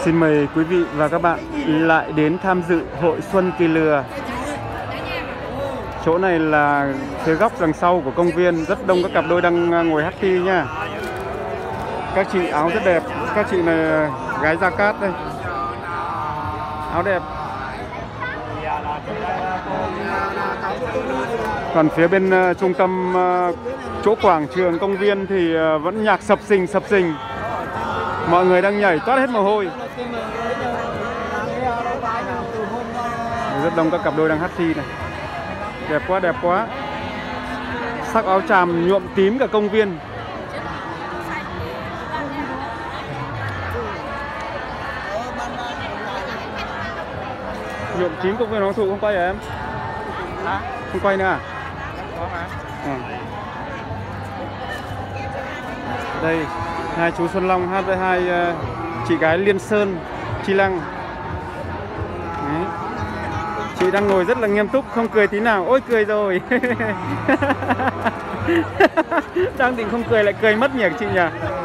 Xin mời quý vị và các bạn lại đến tham dự hội Xuân Kỳ Lừa. Chỗ này là phía góc đằng sau của công viên, rất đông các cặp đôi đang ngồi hát thi nha. Các chị áo rất đẹp, các chị này gái Gia Cát đây. Áo đẹp. Còn phía bên trung tâm chỗ quảng trường công viên thì vẫn nhạc sập sình. Mọi người đang nhảy toát hết mồ hôi. Rất đông các cặp đôi đang hát thi này. Đẹp quá, đẹp quá. Sắc áo tràm nhuộm tím cả công viên. Nhuộm tím công viên Hoàng Thụ không quay hả em? Hả? Không quay nữa à? Có hả? Đây, hai chú Xuân Long hát với hai chị gái Liên Sơn, Chi Lăng. Đấy. Chị đang ngồi rất là nghiêm túc, không cười tí nào. Ôi cười rồi. Đang định không cười lại cười mất nhỉ chị nhỉ?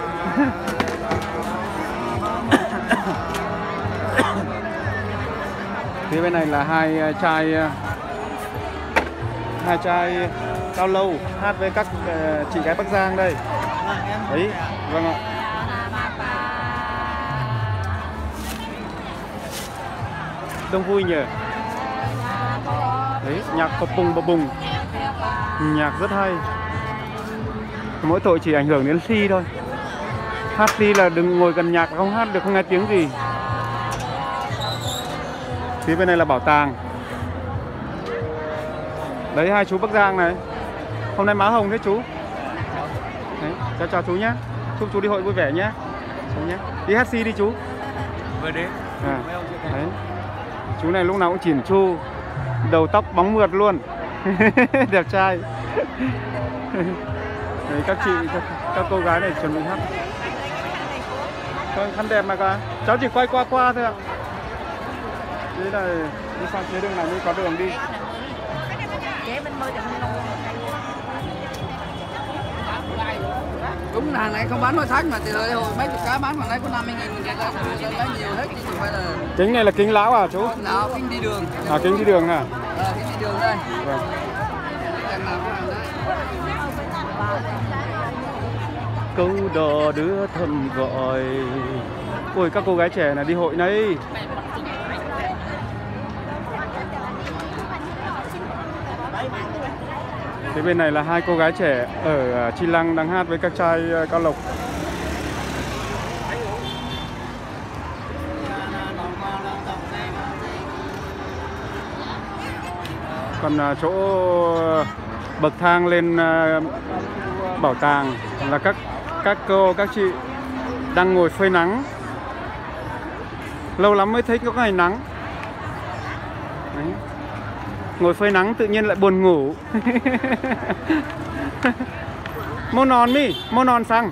Phía bên này là hai trai cao lâu hát với các chị gái Bắc Giang đây. Đấy, vâng ạ. Đông vui nhỉ. Đấy, nhạc bập bùng. Nhạc rất hay. Mỗi tội chỉ ảnh hưởng đến thi thôi. Hát thi là đừng ngồi gần nhạc, không hát được, không nghe tiếng gì. Phía bên này là bảo tàng. Đấy, hai chú Bắc Giang này. Hôm nay má hồng thế chú. Đấy, chào chú nhé. Chúc chú đi hội vui vẻ nhé. Đi hát si đi chú. Vừa đến. Đấy. Chú này lúc nào cũng chỉn chu, đầu tóc bóng mượt luôn. Đẹp trai. Đấy, các chị, các cô gái này chuẩn bị hát. Khăn đẹp mà cả. Cháu chỉ quay qua thôi ạ. Đấy là đi sang phía đường này mới có đường đi. Đúng là này không bán nội thách mà từ hồi mấy chục cái bán khoảng đây có 50.000 lấy nhiều hết chứ không phải là. Kính này là kính lão à chú? Lão kính đi đường. À, kính đi đường à? Kính đi đường đây. Vâng. Câu đò đưa thầm gọi. Ôi các cô gái trẻ là đi hội này. Thế bên này là hai cô gái trẻ ở Chi Lăng đang hát với các trai Cao Lộc. Còn chỗ bậc thang lên bảo tàng là các cô, các chị đang ngồi phơi nắng. Lâu lắm mới thấy có ngày nắng. Đấy. Ngồi phơi nắng tự nhiên lại buồn ngủ. Mô non mi, mô non sang.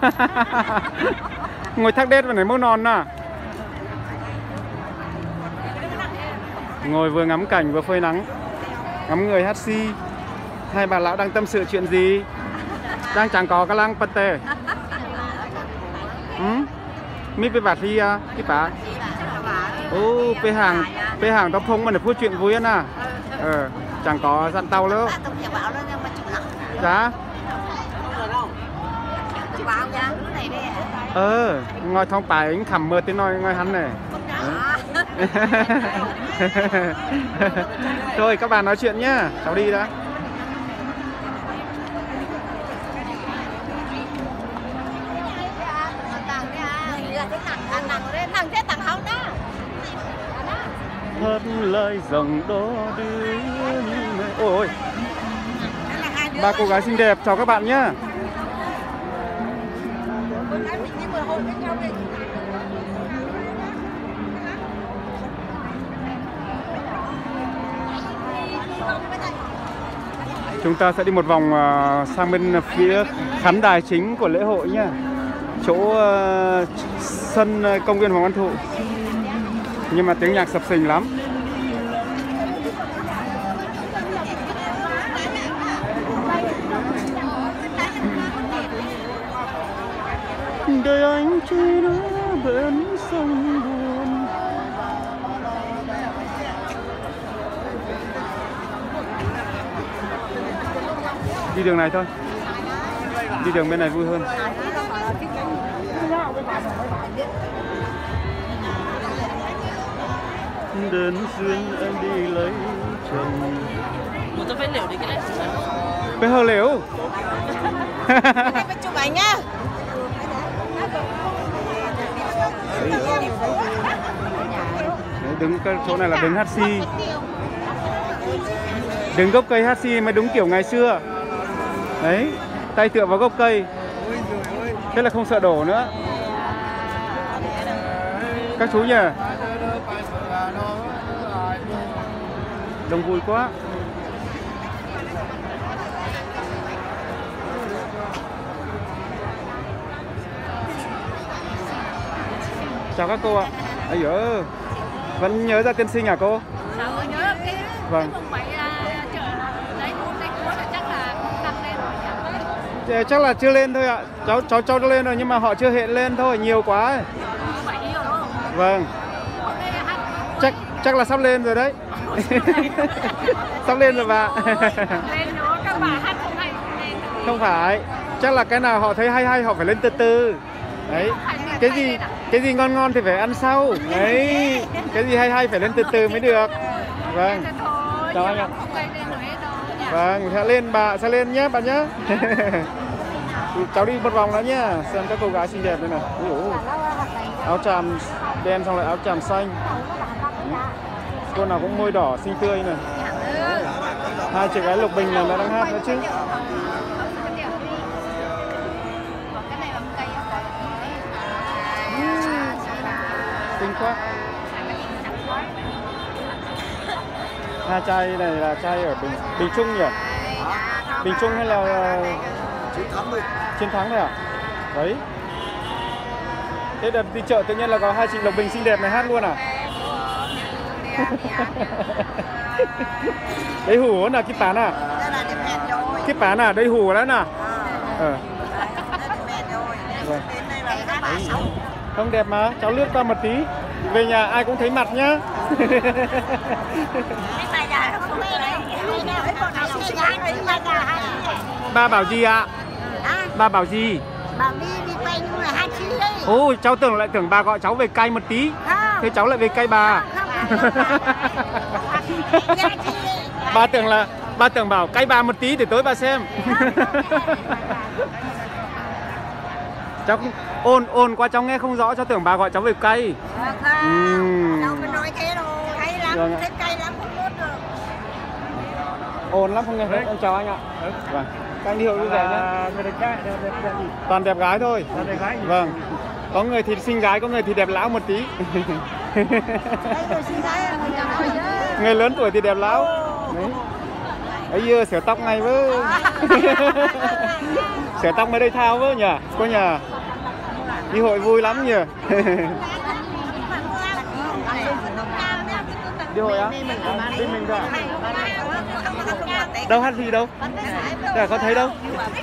Ngồi thác đét vào này mô non à. Ngồi vừa ngắm cảnh vừa phơi nắng. Ngắm người hát si. Hai bà lão đang tâm sự chuyện gì? Đang chẳng có cái lăng bật tê. Miไปบัดที่พี่ป๋าโอ้ไปห่างตะพงมันđểพูดchuyện vui à. Chẳng có dặn tàu nữa. Dạ. Ngồi thông bài anh khẩm mơ tiếng nói ngồi hắn này. Thôi các bạn nói chuyện nhá, cháu đi đã. Hết lời dòng đó đưa. Ôi, ba cô gái xinh đẹp, chào các bạn nhé. Chúng ta sẽ đi một vòng sang bên phía khán đài chính của lễ hội nhé. Chỗ sân công viên Hoàng Văn Thụ. Nhưng mà tiếng nhạc sập sình lắm. Để anh chơi đó bên sông. Đi đường này thôi. Đi đường bên này vui hơn. Đến duyên em đi lấy chồng. Một tấm phế liệu đi cái đấy. Cái hờ liễu. Phải chụp ảnh nhá. Đấy, đứng cái chỗ này là đứng HC. Đứng gốc cây HC mới đúng kiểu ngày xưa. Đấy, tay tựa vào gốc cây. Thế là không sợ đổ nữa. Các chú nhỉ. Đông vui quá. Chào các cô ạ. Ây giời, vẫn nhớ ra tiên sinh à cô? Sao nhớ cái Vâng. không phải chợ đấy cuốn là chắc là tăng lên rồi. Chắc là chưa lên thôi ạ. Cháu lên rồi nhưng mà họ chưa hiện lên thôi, nhiều quá ấy. 7 rồi đúng không? Vâng. Chắc là sắp lên rồi đấy. Sắp lên rồi bà. Lên nữa các bà hát không hay lên. Không phải, chắc là cái nào họ thấy hay họ phải lên từ từ. Đấy. Cái gì ngon thì phải ăn sau. Đấy. Cái gì hay phải lên từ từ mới được. Vâng. Chào anh ạ. Vâng, sẽ lên nhé bà nhé. Cháu đi một vòng nữa nhá. Xem các cô gái xinh đẹp đây này. Áo tràm đen xong lại áo tràm xanh. Cô nào cũng môi đỏ xinh tươi này. Hai chị gái Lục Bình này là đang hát nữa chứ. Xinh quá. Hai chai này là chai ở Bình Trung nhỉ? Bình Trung hay là Chiến Thắng này à? Đấy. Thế đợt đi chợ tự nhiên là có hai chị Lộc Bình xinh đẹp này hát luôn à? Đấy hủ là cái bán à? Cái bán à? Đây hủ đó nè. Vâng. Không đẹp mà, cháu lướt qua một tí. Về nhà ai cũng thấy mặt nhá. Ba bảo gì ạ? Ba bảo gì? Bảo đi quay nhưng mà hát chi đấy. Ôi, cháu tưởng bà gọi cháu về cay một tí. Thế cháu lại về cay bà. Bà tưởng bảo cay bà một tí để tối bà xem. Cháu ôn qua cháu nghe không rõ, cháu tưởng bà gọi cháu về cay. Đâu mà nói thế đâu, cay lắm, thế cay lắm không nuốt được. Ồn lắm không nghe. Em chào anh ạ. Vâng. Các anh đi hội vui vẻ nhé. Toàn đẹp gái thôi. Vâng. Có người thì xinh gái, có người thì đẹp lão một tí. Người lớn tuổi thì đẹp lão. Đấy. Ấy giờ sửa tóc ngay với. Sửa tóc mới đây thao với nhỉ? Cô nhỉ? Đi hội vui lắm nhỉ? Đi hội á? Đi mình thôi ạ? Đâu hát gì đâu? Chả có thấy đâu.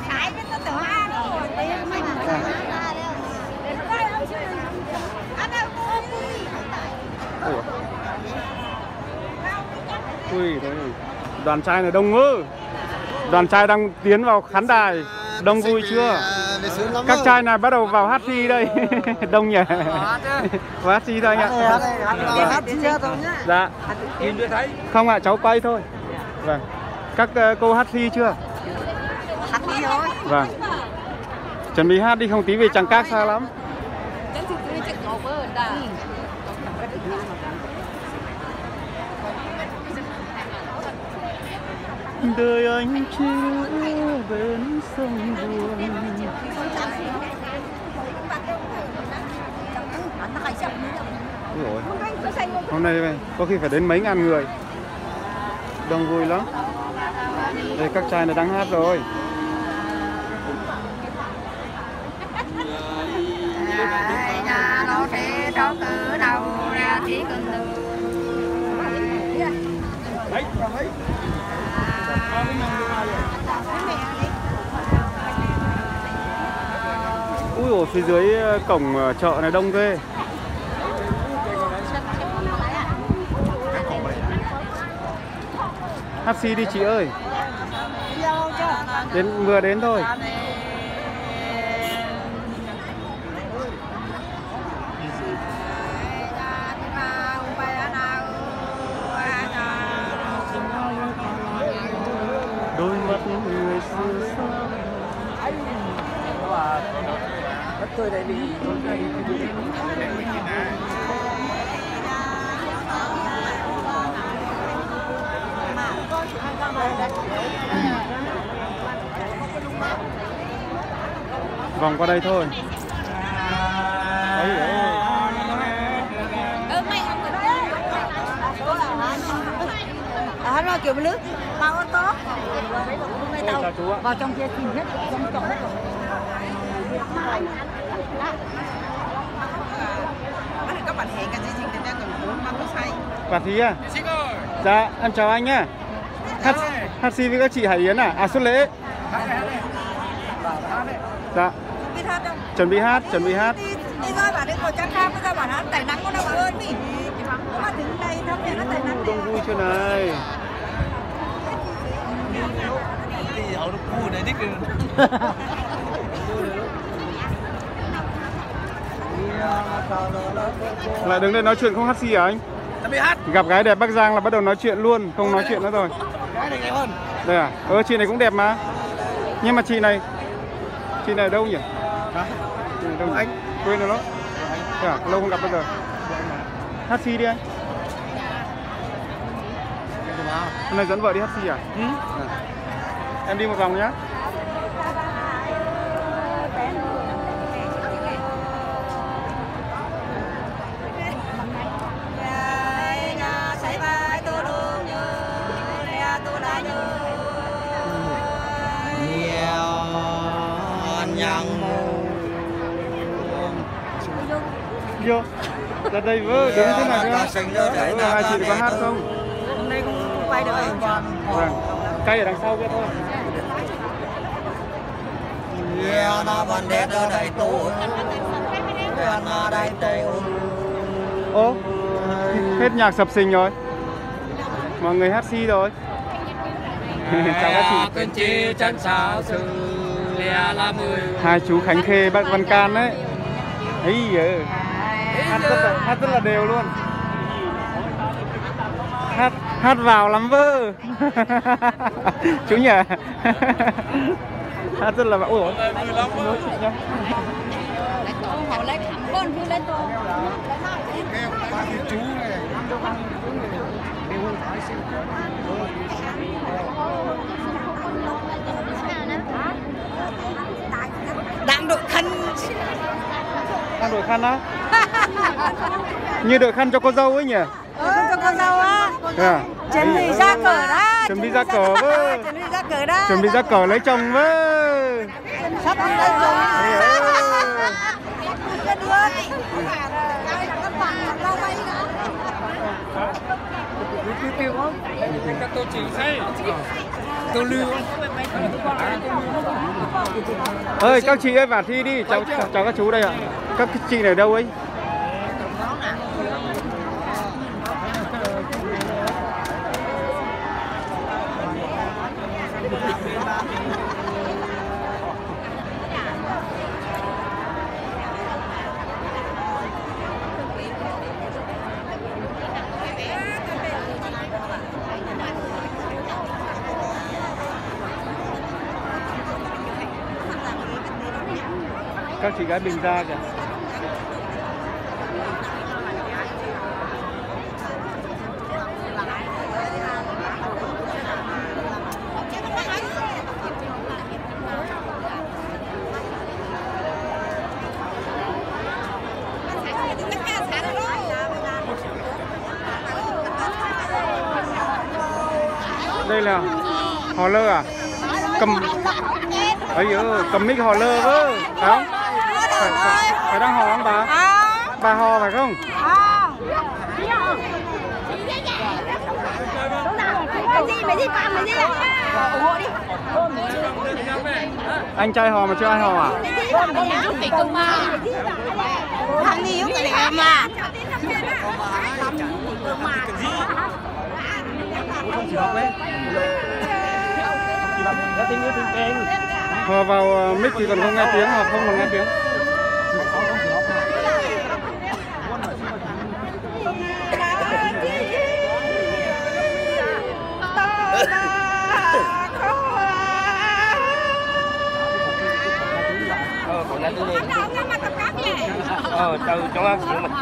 Ui, đoàn trai này đông ư. Đoàn trai đang tiến vào khán đài. Đông vui chưa? Các trai này bắt đầu vào hát thi đây. Đông nhỉ? Vào hát thi thôi anh ạ. Dạ. Không ạ, cháu quay thôi. Vâng. Các cô hát thi chưa? Hát thi thôi. Vâng. Chuẩn bị hát đi, không tí về Tràng Các xa lắm. Đời anh chưa bên sông buồn. Ôi, hôm nay có khi phải đến mấy ngàn người. Đông vui lắm. Đây các trai này đang hát rồi. Ui ôi, phía dưới cổng chợ này đông ghê. Hát xi đi chị ơi. Đến vừa đến thôi. Đôi mắt người xưa xa. Đất tôi đây đi. Vòng qua đây thôi. Ấy ơi. Nó kiểu nước bao ô tô vào trong kia tìm hết trong chỗ hết rồi. Các bạn hẹn cái gì thì đang còn muốn mang cái say. Bà Thí à? Dạ, em chào anh nhá. Hát si với các chị Hải Yến à? À, Xuân Lễ. Dạ. Chuẩn bị hát. Đi ra bảo đến ngồi chăn kham, ra bảo nó tẩy nắng con đâu bà ơi mỉ. Mà đứng đây thấp này nó tẩy nắng. Đông vui chưa này. Thì ở đâu khu này thích. Lại đứng đây nói chuyện không hát si à anh? Hát. Gặp gái đẹp Bắc Giang là bắt đầu nói chuyện luôn, không nói chuyện nữa rồi. Cái này đẹp hơn. Đây à? Chị này cũng đẹp mà. Nhưng mà chị này ở đâu nhỉ? Chị này đâu anh? Quên rồi đó. À, lâu không gặp bây giờ. Hát si đi anh. Hôm nay dẫn vợ đi hát si à? Ừ. À. Em đi một vòng nhá. Vô ra đây vơ đứng thế nào nữa. Hai chị có hát không? Hôm nay cũng quay được. Vâng. Cây ở đằng sau kia thôi. Ô, hết nhạc sập sình rồi. Mọi người hát si rồi. Chào các chị. Hai chú Khánh Khê, bác Văn Can đấy. Ấy giời. Hát rất là đều luôn. Hát vào lắm vơ. Chú nhỉ. Hát rất là vào. Ủa. Họ lấy khẳng con cứ lên to. Chú này. Đang đội khăn. Đang đội khăn á? Như đội khăn cho cô dâu ấy nhỉ? Cho con dâu á. Chuẩn bị ra cờ đó. Chuẩn bị ra cờ với. Chuẩn bị ra cờ đó. Chuẩn bị ra cờ lấy chồng với. Sắp đi lấy chồng. Cái đứa này. Các tôi chỉ say. Tôi lưu. Ơi các chị ơi vào thi đi, chào các chú đây ạ. Các chị này ở đâu ấy? Các chị gái Bình Gia kìa. Đây là hò lơ à? Cầm ấy ơi, cầm mic hò lơ với, phải không? Phải đang hò không bà? Bà hò phải không? Anh trai hò mà chưa ai hò à? Thằng đi giúp cái mà. Không chỉ học đấy. Họ vào mic thì còn không nghe tiếng, họ không còn nghe tiếng. Từ trong ăn xíu mà.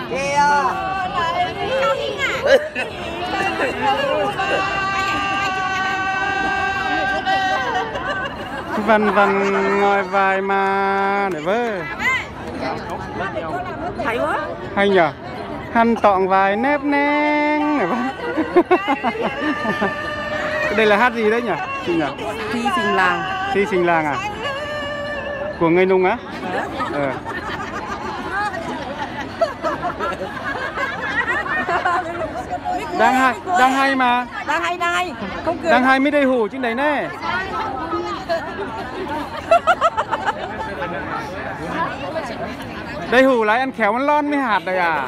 Vần vần ngồi vài mà để vơ. Hay quá. Hay nhở? Hăn tọng vài nếp neng để vơ. Đây là hát gì đấy nhỉ? Chị nhỉ? Thi sinh làng. Thi sinh làng à? Của người Nùng á? Đang hay mà. Đang hay. Không cười. Đang hay mới đầy hủ chứ đấy nè. Đầy hủ lại ăn khéo ăn lon mới hạt đây à.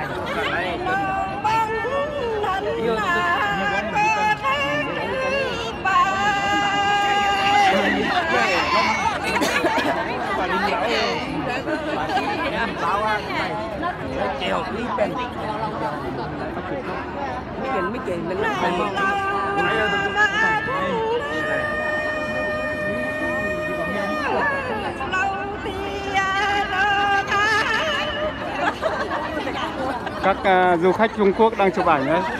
Các du khách Trung Quốc đang chụp ảnh đấy.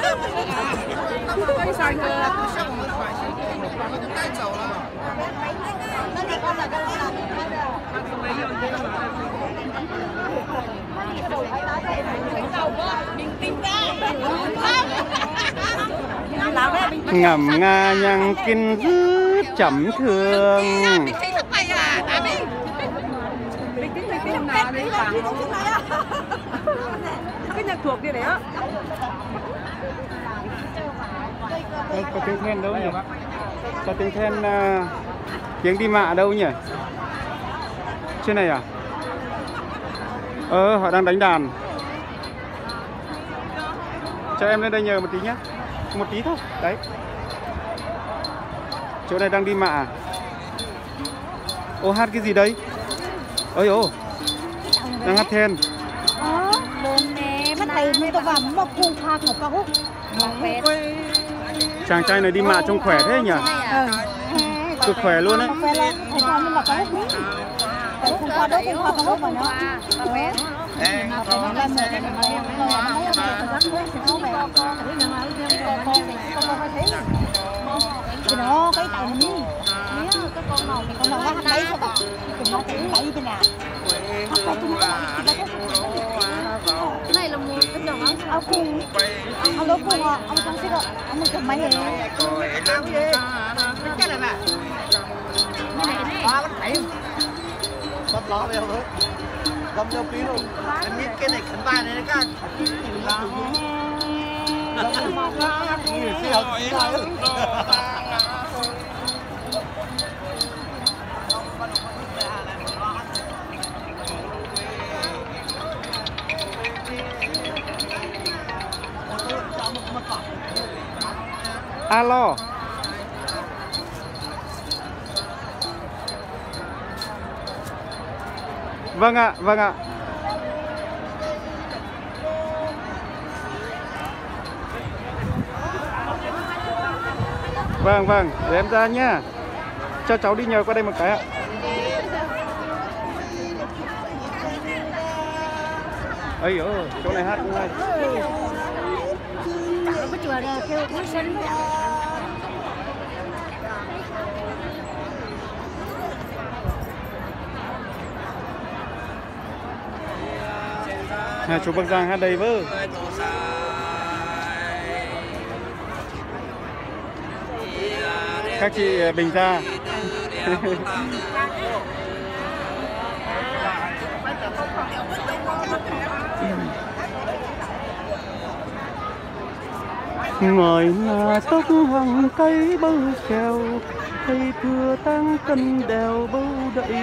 Ngầm nga nhằng kinh dứt chấm thường. Cái nhạc thuộc kia đấy á. Có tiếng then đâu nhỉ? Có tiếng then tiếng đi mạ đâu nhỉ? Trên này à? Họ đang đánh đàn. Cho em lên đây nhờ một tí nhé. Một tí thôi. Đấy. Chỗ này đang đi mạ. Ô, hát cái gì đấy? Ôi ồ. Đang hát then. Buồn nè, mắt thầy mới có vào một cung phạt một ca khúc. Chàng trai này đi mạ trông khỏe thế nhỉ? Cực khỏe luôn đấy. Thì nó cái tàu ní cái con nào có hát đấy thôi bà thì nó cũng lấy thế nào Cái này là một cái dòng áo cung áo lố cung à ông không biết đâu ông chụp máy này cái này mà Sắp lo bây giờ thôi. Dâm nhau tí luôn. Em biết cái này khẩn bài này các. Alo. Vâng ạ, vâng ạ. Vâng, vâng, để em ra nhá. Cho cháu đi nhờ qua đây một cái ạ. Ây ơ, chỗ này hát cũng hay. cái chùa này kêu cuối sinh Chú Bắc Giang hát đây vơ. Các chị Bình ra. Ngồi là tóc hàng cây bâu kèo, cây thừa tăng cân đèo bâu đậy.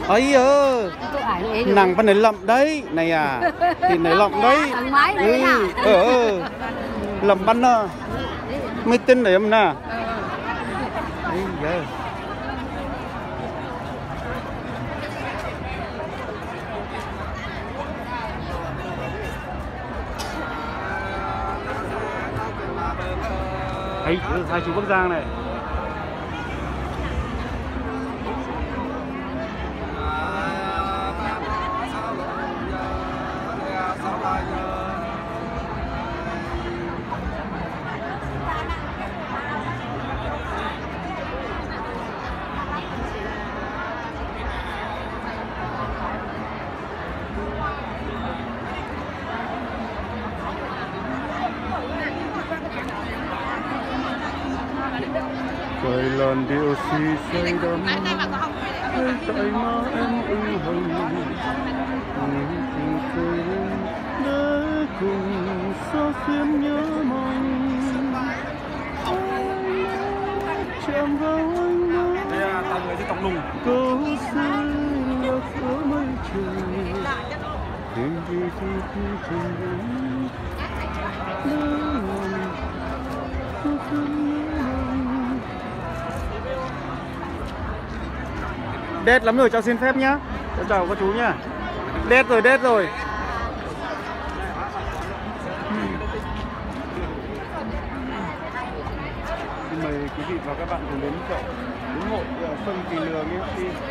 ấy nàng bên này lậm đấy này à thì này lậm đấy lậm bắn à mấy tên này em nè ấy giờ ấy hai chú Bắc Giang này. Trời làn điệu si say đắm hay tại má em ưng hồng tình cười để cùng sao xuyên nhớ mong chạm vào anh đó câu xưa là phố mây trời đêm đi khi chân đến đét lắm rồi, cháu xin phép nhá. Cháu chào các chú nhá. Đét rồi, đét rồi. Xin mời quý vị và các bạn cùng đến chợ ủng hộ Xuân Kỳ Lừa nhé.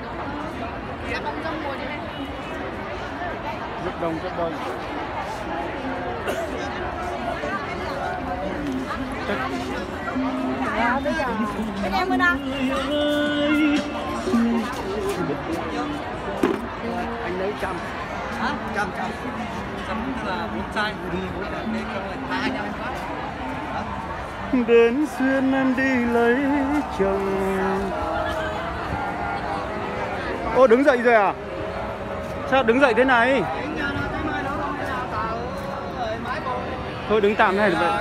Rất đông, rất đông. Bên em bên nào? Anh lấy trăm. Hả? Trăm. Trăm tức là 4 chai. Đến xuyên em đi lấy chồng. Ô đứng dậy rồi à? Sao đứng dậy thế này? Thôi đứng tạm này vậy.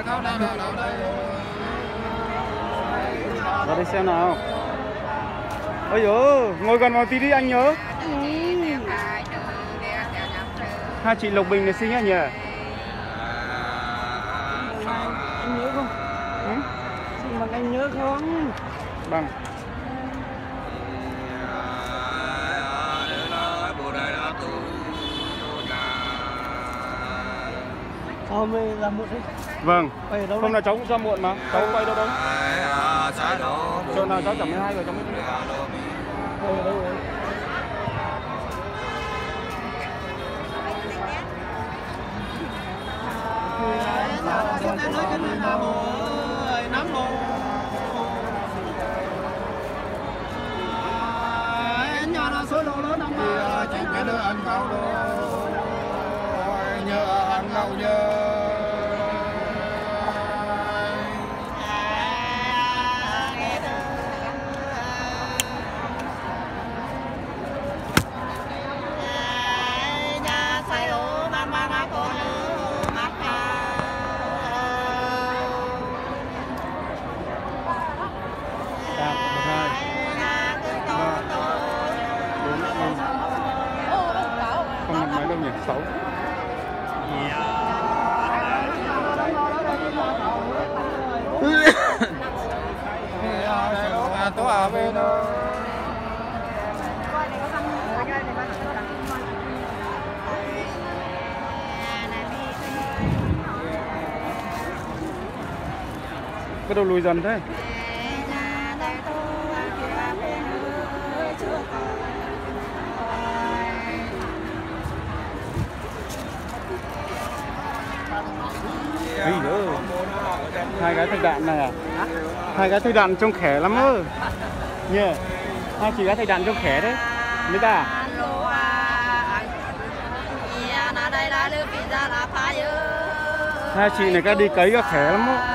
Vào đây xem nào. Ôi dồi, ngồi gần vào tí đi anh nhớ. Hai chị Lộc Bình này xinh nhỉ? Anh nhớ không? Xin bằng anh nhớ không? Bằng. Hôm nay ra muộn đấy. Vâng. Hôm nào cháu cũng ra muộn mà. Cháu quay đâu đâu? Chỗ nào cháu chẳng 12 rồi cháu mới đi. Đâu rồi? Nhà nó số đồ lớn không mà chỉ biết được ăn cao đồ nhớ ăn lâu nhớ. Không mấy đâu nhỉ? 6. Tôi ở bên cái đầu lùi dần thế. Hai gái thạch đạn này à? Hai gái thạch đạn trông khỏe lắm ơ. Nhờ. Hai chị gái thạch đạn trông khỏe đấy. Mấy ta? Hai chị này cái đi cấy cái khỏe lắm á.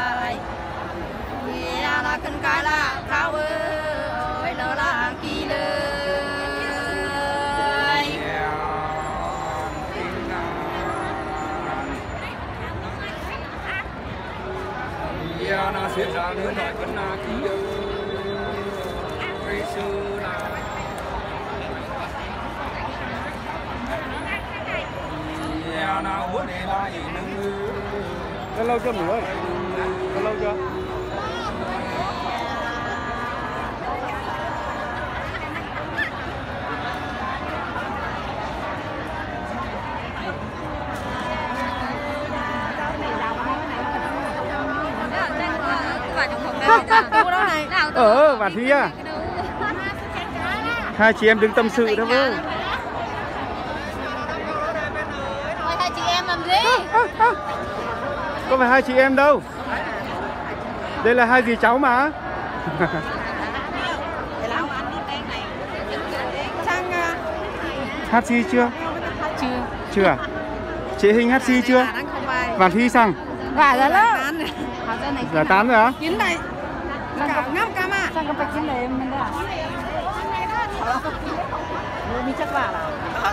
nó xuyên ra nữa nói vẫn là ký ngày xưa là Có lâu chưa nữa? Có lâu chưa? Bà Thi à? Hai chị em đứng tâm sự đó với. Hai chị em làm gì? Có phải hai chị em đâu. Đây là hai dì cháu mà. Hát gì chưa? Chưa. Chưa à? Chị Hình hát gì chưa? Bạn Thi sang? Và rồi đó. Giải tán rồi hả? Chín này. Cả ngắm cả mà. Sang cái chín này mình đã. Đi chắc vào là.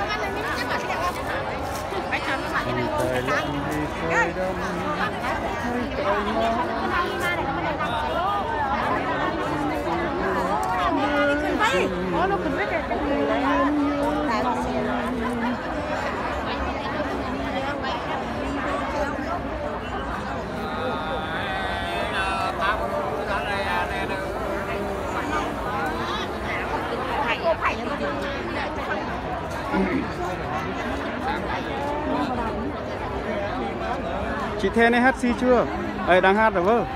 Chị Thê này hát gì chưa? Đây đang hát rồi vơ.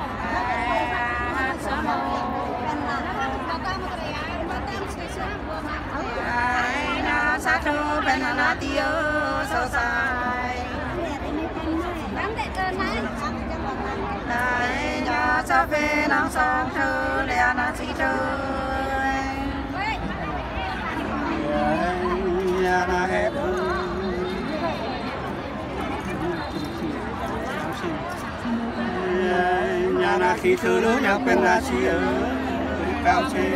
Nhà na khi thưa lúa nhà bên là chi ở cao chi.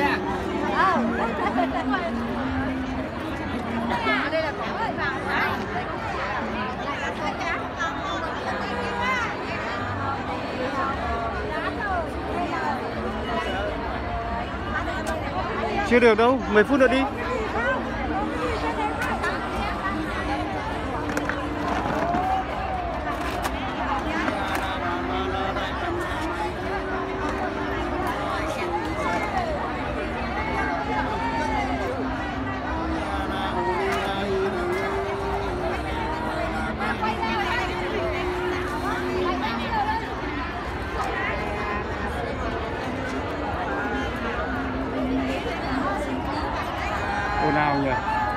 Chưa được đâu, 10 phút nữa đi. Ồn ào nhỉ?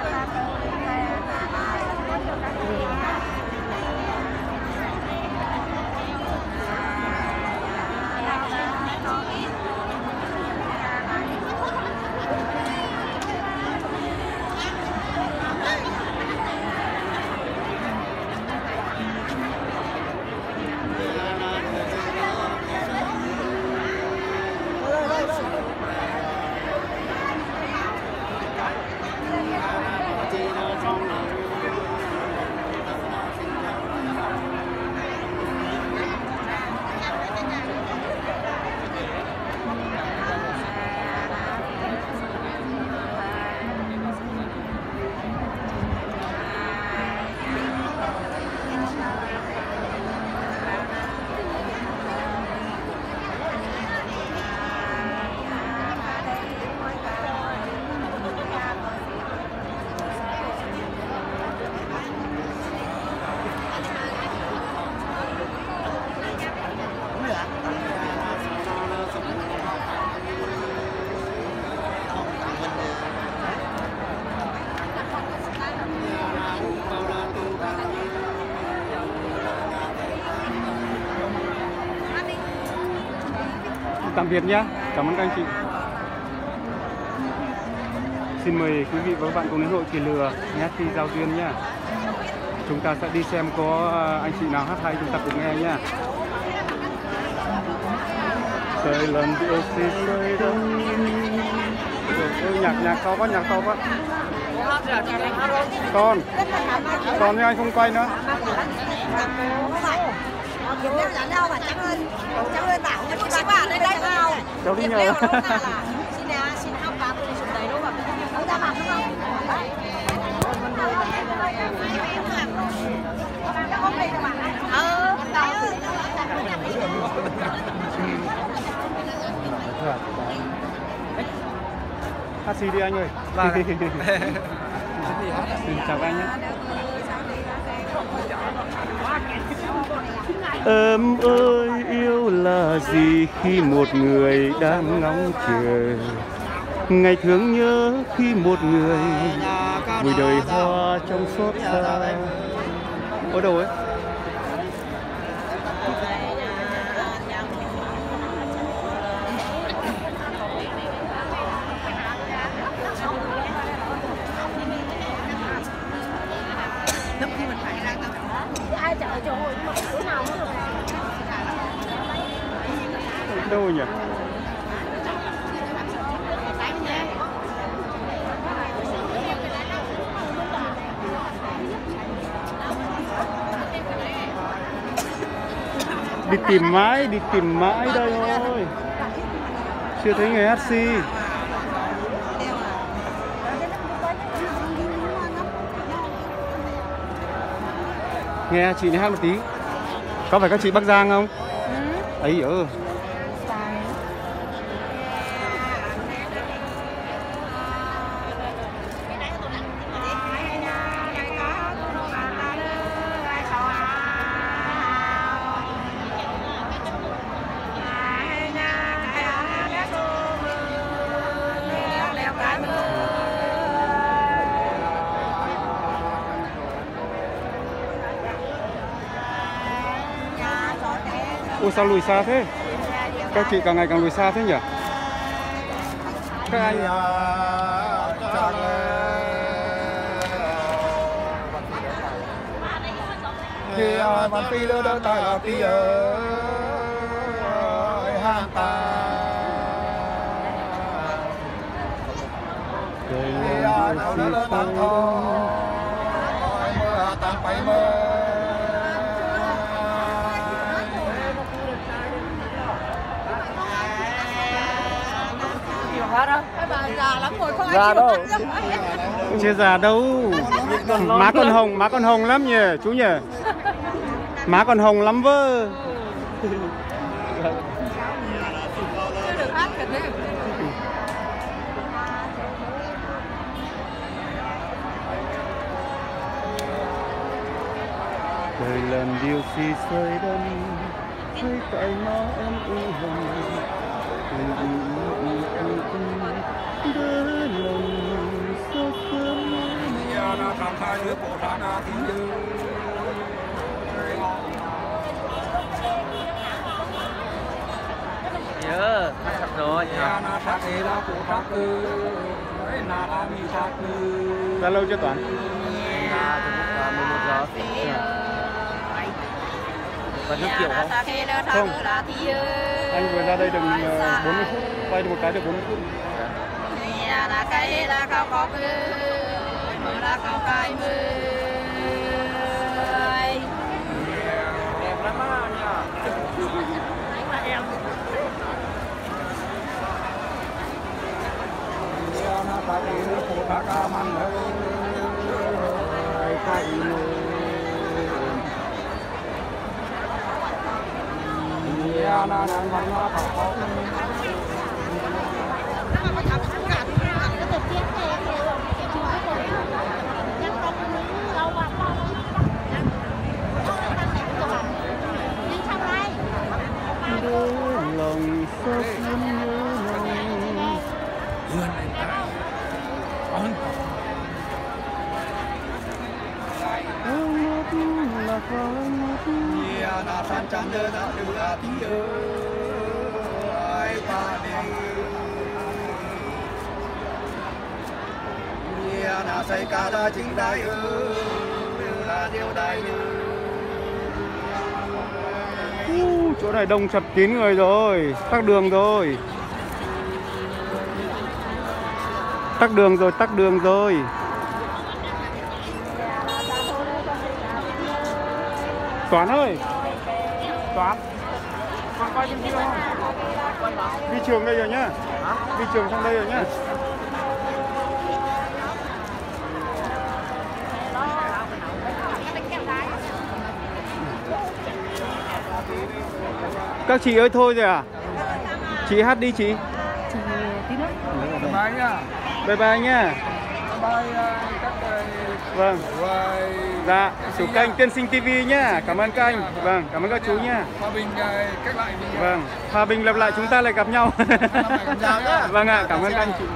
Tạm biệt nhé, cảm ơn các anh chị. Xin mời quý vị và các bạn cùng đến hội Kỳ Lừa nhát thi giao duyên nhé. Chúng ta sẽ đi xem có anh chị nào hát hay chúng ta cùng nghe nhé. Trời lần yêu xin rơi đông. Nhạc to quá, nhạc to quá. Con nhưng anh không quay nữa. Cháu đi nhờ. Xin học cả từ xuống đấy đúng không? Ông ta mặc đúng không? Hát gì đi anh ơi. Vâng. Chào các anh nhé. Ấm ơi yêu là gì khi một người đang ngóng chờ, ngày thương nhớ khi một người vui đời hoa trong xót xa. Ở đâu ấy? Ai chợ chỗ hội mà chỗ nào cũng được này. Đâu nhỉ? Đi tìm mãi đây thôi. Chưa thấy người hát si. Nghe chị này hát một tí. Có phải các chị Bắc Giang không? Ấy ở. Ôi sao lùi xa thế? Các chị càng ngày càng lùi xa thế nhỉ? Các anh thì bạn phi lơ đơn tại là phi ơi hàng ta thì nó lơ tăng thôi mưa tăng bay mơ. Bà già lắm rồi không Già ai đâu. chưa già đâu. Má còn hồng lắm nhỉ chú nhỉ? Má còn hồng lắm vơ. chưa được hát thật đấy. Đời lần điều si rơi đâm thấy tại nó em u hồng đỡ lòng xót sớm Nhớ, sắp rồi. ra lâu chưa Toán? 11 giờ. Và nước kiểu không? Không. Anh vừa ra đây được 40 phút, quay được một cái được 40 phút. Đẹp lắm á nhỉ? Lòng xót nhớ là có mắt là san chan đưa ra từ là tí ơi ta đi là xây cả ra chính đại là điều đại chỗ này đông chật kín người rồi, tắc đường rồi. Tắc đường rồi. Toán ơi. Toán. Con quay bên kia không? Vi trường đây rồi nhá. Vi trường sang đây rồi nhá. Các chị ơi thôi rồi à? Chị hát đi chị. Chị tí nữa. Bye nha. Bye bye nha. Bye các Vâng. Dạ, chủ kênh Tiên Sinh TV nhá. Cảm ơn các anh. Vâng, cảm ơn các chú nhá. Hòa bình cách lại mình. Vâng, hòa bình lập lại chúng ta lại gặp nhau. Vâng ạ, cảm ơn các anh chị.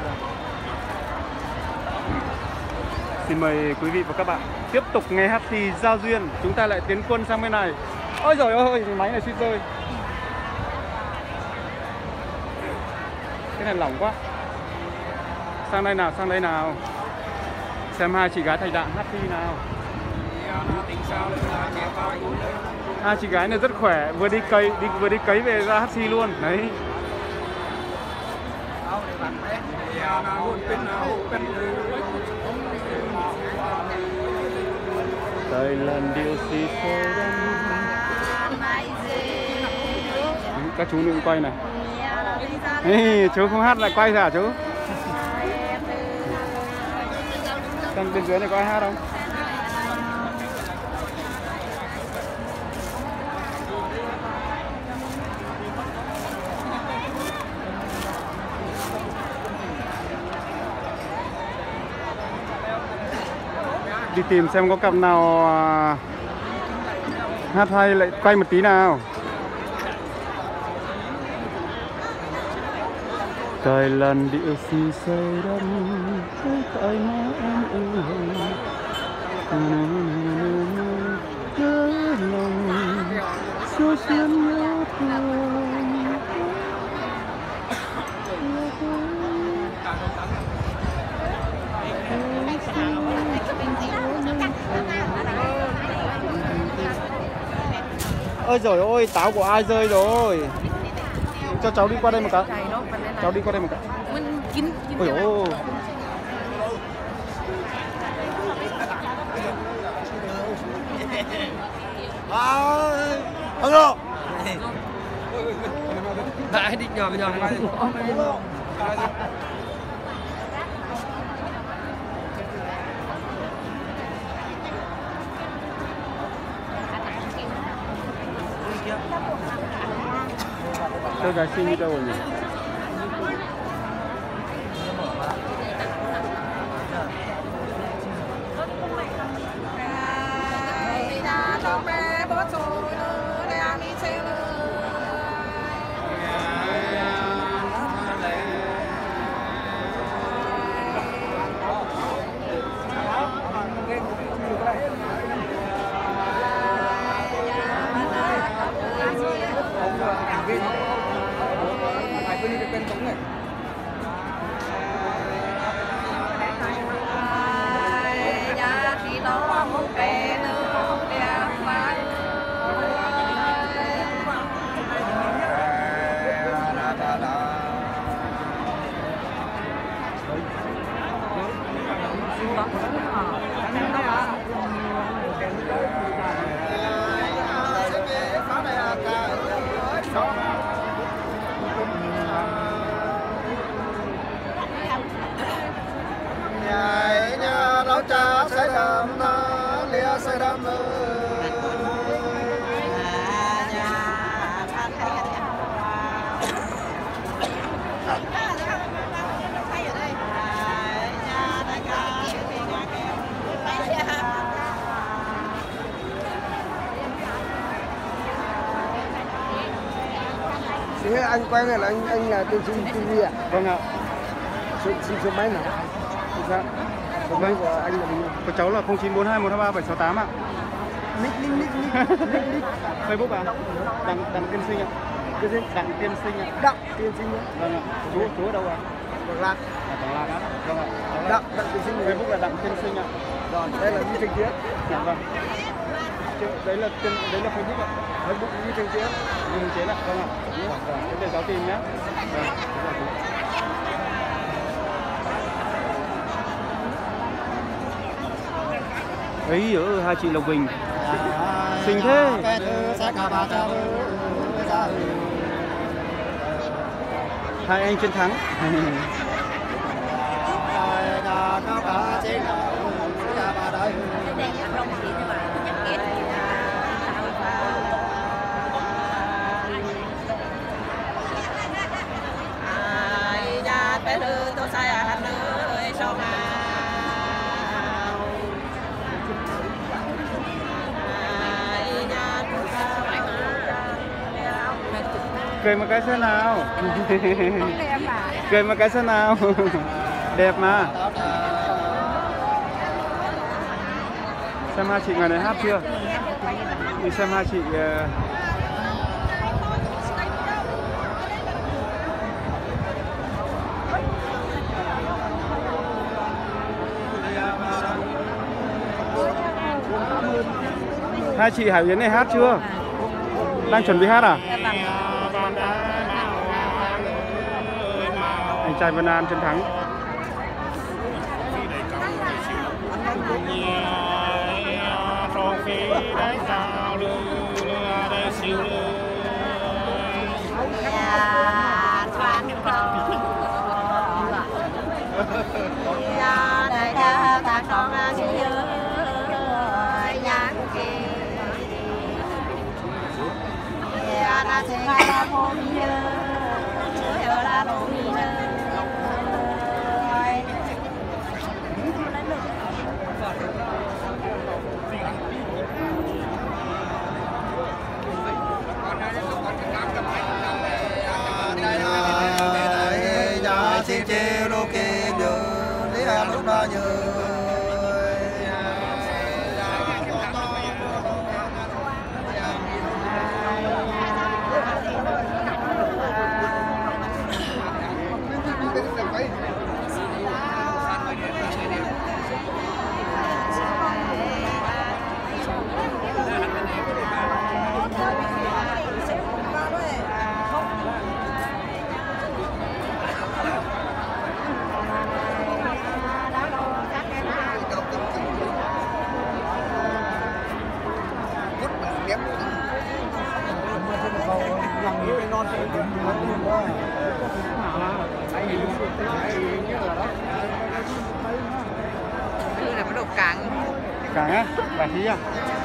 Xin mời quý vị và các bạn tiếp tục nghe hát thì giao duyên. Chúng ta lại tiến quân sang bên này. Ôi giời ơi, máy này suýt rơi. Cái này lỏng quá. Sang đây nào, sang đây nào. Xem hai chị gái thầy đạn hát thi nào. Hai chị gái này rất khỏe, vừa đi cấy về ra hát thi luôn. Đấy. Đây lần điều gì thôi các chú đừng quay này. Ê, chú không hát lại quay ra hả chú? Bên dưới này có ai hát không? Đi tìm xem có cặp nào hát hay lại quay một tí nào. Cài lần điệu xì say đắm tại má em ơi nhớ lòng số xuyên nhớ thương. Ôi giời ơi, táo của ai rơi rồi? Cho cháu đi qua đây một cái. Cháu đi qua đây một cái. Ôi ôi. Hello. Đại đi nhỏ này. Tôi gái xinh đi đâu rồi nhỉ? Thế anh quay này là anh là Tiên Sinh TV à? Vâng ạ. Xin số máy nào? Dạ. Số máy của anh là bao nhiêu? Của cháu là 0942 123 768 ạ. Nick. Facebook à? Đặng Tiên Sinh ạ. Cái gì? Đặng Tiên Sinh ạ. Đặng Tiên Sinh á. Vâng ạ. Chú ở đâu ạ? Quảng Lạc. Quảng Lạc á. Vâng ạ. Đặng Tiên Sinh. Facebook là Đặng Tiên Sinh ạ. Rồi, đây là Duy Thành Tiến. Dạ vâng. Đấy là Facebook ạ. Facebook Duy Thành Tiến. Duy Thành Tiến ạ. Vâng ạ. Vâng. Để cháu tìm nhé. Vâng. Ấy ở hai chị Lộc Bình xinh thế. Hai anh chiến thắng. bé đưa tôi sai à hắn ơi sao mà cười một cái xem nào. Cười một cái xem nào. Đẹp mà. Xem hai chị ngoài này hát chưa? Đi xem hai chị. Hai chị Hải Yến này hát chưa? Đang chuẩn bị hát à? Anh trai Vân An chiến thắng. Đây là cái đồ cảng. Cảng á? Bà Thí à?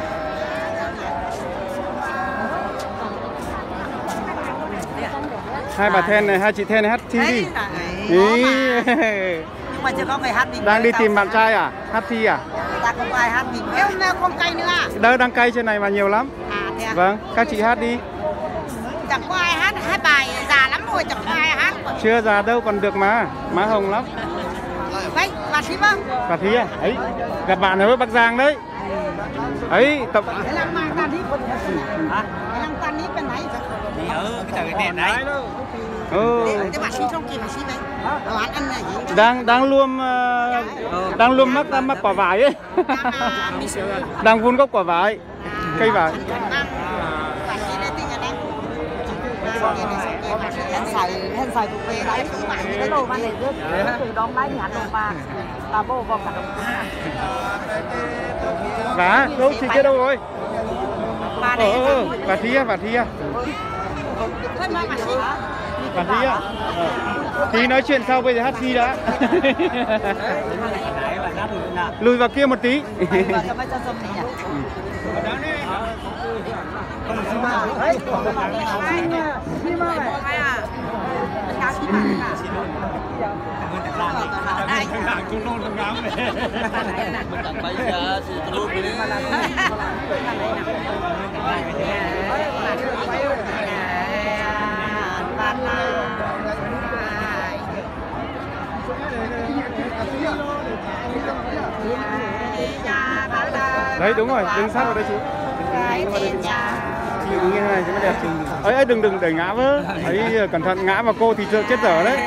Hai bà Then này, hai chị Then này hát thi đi. Ý. Nhưng mà chưa có người hát mình. Đang đi tìm bạn trai à? Hát thi à? Ta không có ai hát mình. Em không cay nữa à? Đâu đang cay trên này mà nhiều lắm. À thế à? Vâng, các chị hát đi. Chẳng có ai hát, hai bài già lắm rồi chẳng có ai hát. Chưa già đâu còn được mà. Má hồng lắm. Vậy, bà Thí vâng. Bà Thí à? Ấy, gặp bạn ở Bắc Giang đấy. Ấy, tập. Cái lăng mang ta đi. Hả? Cái lăng ta đi bên này. Đi ở cái tờ đèn đấy. Ừ. Cái bà Thí trong kia bà Thí vậy. Đồ ăn này. Đang luôn mắc quả vải ấy. Đang vun gốc quả vải. Cây vải. Hèn xài thuộc về đấy cái đồ mà để rước từ đón bánh nhắn đồ mà bà bố vào cả đồng Vả, đâu chị kia đâu rồi? Bà Thí à, bà Thí à? Bà Thí à? Tí nói chuyện sau, bây giờ hát thi đã. Lùi vào kia một tí. Đấy đúng rồi, đứng sát vào đây chú. Chị đứng như thế này cho nó đẹp chứ. Ấy đừng đẩy ngã với. Ấy cẩn thận ngã vào cô thì chết dở đấy.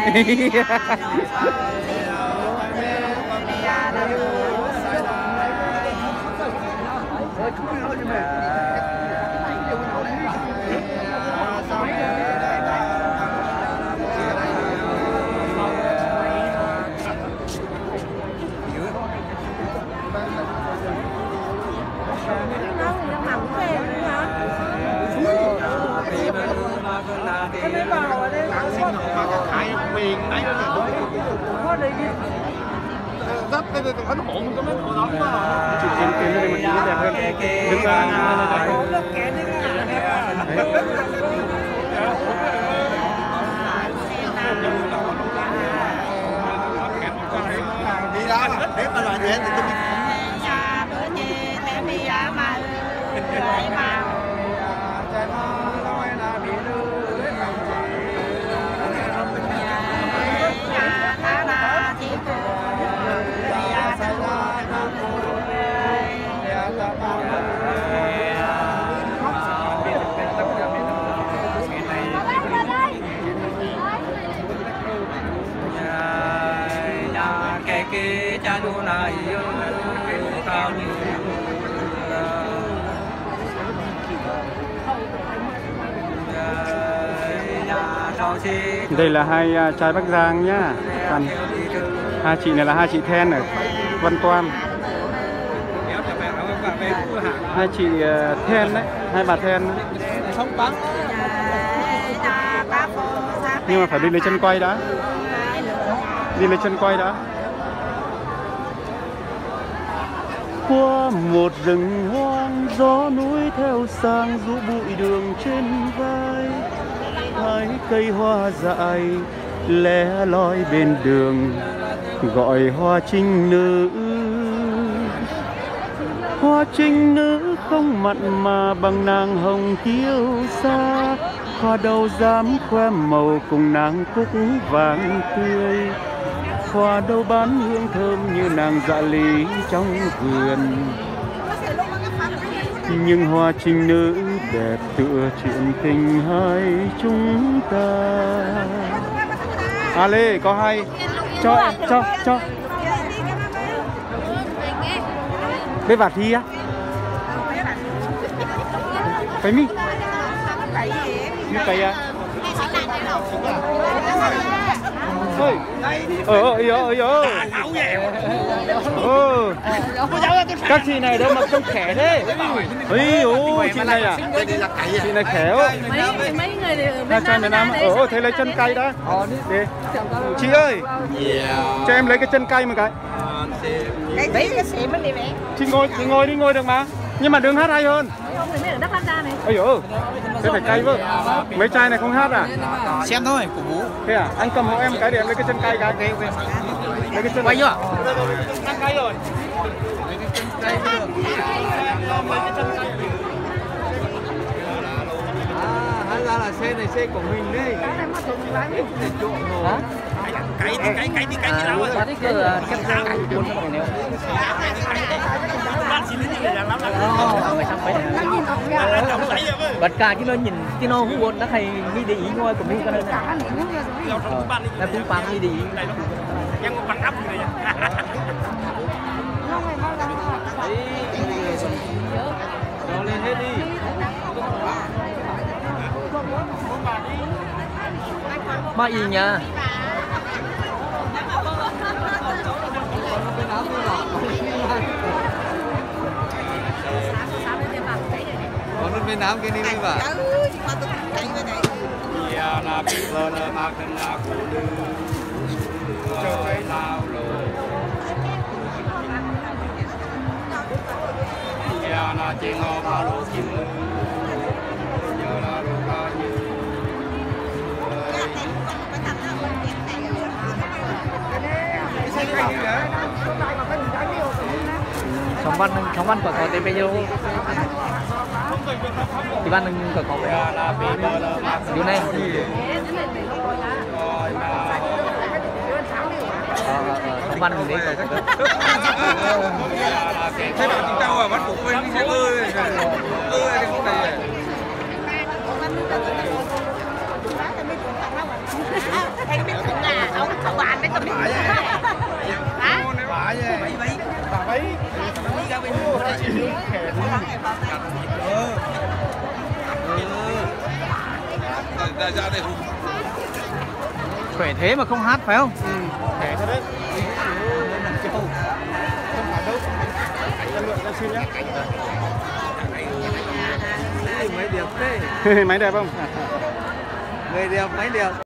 Cái mấy bào ở đây mà cái khải miền đấy đó là có đi rất cái ấn hộ mình có mấy thằng lắm mà Chị tiến lên đây một tí nó đẹp hơn. Đứng ra bé thì tôi biết. cái cha đu này cao như đây là hai trai Bắc Giang nhá. Còn hai chị này là hai chị Then ở Văn Toan. Hai chị Then đấy, hai bà Then đấy. Nhưng mà phải đi lấy chân quay đã. Đi lấy chân quay đã. Qua một rừng hoang, gió núi theo sang rũ bụi đường trên vai. Hai cây hoa dại lẻ loi bên đường, gọi hoa trinh nữ. Hoa trinh nữ không mặn mà bằng nàng hồng kiêu sa. Hoa đâu dám khoe màu cùng nàng cúc vàng tươi. Hoa đâu bán hương thơm như nàng dạ lý trong vườn. Nhưng hoa trinh nữ đẹp tựa chuyện tình hai chúng ta. À Lê có hay cho. Bé vạt thi á. Cái mi. Như cái à. Ôi. Các chị này đâu mà trông khỏe thế. Chị này à? Chị này khéo. Mấy người ở Việt Nam. Thế lấy chân cay đã. Chị ơi. Cho em lấy cái chân cay một cái. Chị ngồi được mà. Nhưng mà đường hát hay hơn. Ôi dồi, thế phải cay với. Mấy chai này không hát à? xem thôi, của bố. Thế à? Anh cầm hộ em cái để em lấy cái chân cay cái. Lấy cái chân quay chưa? Ăn cay rồi. Hắn ra là xe này xe của mình đấy. Hả? Cái gì đâu rồi? Cái cửa cắt ra cuốn nó còn nếu. Bật cả cái nó nhìn cái nó hú bột nó hay mi đi ý ngôi của mi cái này. Là cũng bằng mi đi ý. Nhưng bằng ấp như này. Nó lên hết đi. Mà gì nha. Còn bên Việt Nam cái đi đi vào. Không ăn quả có tên bây giờ thì ban đừng quả có điều này không ăn mình đi Thế bảo chúng tao bắt buộc quên đi ơi cái con này Anh biết không à, ông bạn đấy tôi biết. Hả? Bà ấy. Ra đây khỏe thế mà không hát phải không? Khỏe thật đấy. Không phải đâu. Anh lượn ra xin nhé. máy đẹp thế. Máy đẹp không? Người đẹp, máy đẹp.